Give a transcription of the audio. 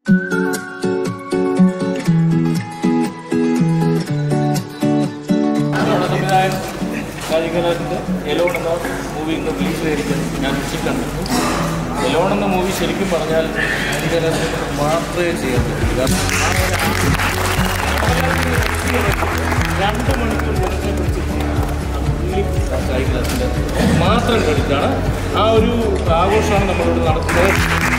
രാജീവ്ഗാന്ധിൻ്റെ alone എന്ന movie ഇന്ന് release ചെയ്തിരിക്കുന്നത് ഞാൻ ഉച്ചയ്ക്ക് കണ്ടിട്ടു. എലോൺ എന്ന മൂവി ശരിക്കും പറഞ്ഞാൽ രാജീവ്ഗാന്ധിനെ മാത്രമേ ചെയ്യാൻ പറ്റൂ. കാരണം 2 മണിക്കൂർ ജനത്തെ പിടിച്ചിട്ട് മാത്രം ക്രെഡിറ്റാണ്. ആ ഒരു ആഘോഷമാണ് നമ്മളിവിടെ നടത്തുന്നത്.